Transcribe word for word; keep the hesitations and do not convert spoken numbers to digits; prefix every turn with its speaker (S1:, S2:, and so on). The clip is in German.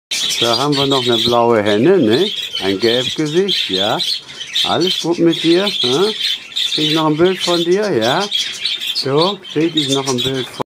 S1: Da haben wir noch eine blaue Henne, ne? Ein Gelbgesicht, ja. Alles gut mit dir? Ja? Krieg ich noch ein Bild von dir, ja? So, krieg ich noch ein Bild von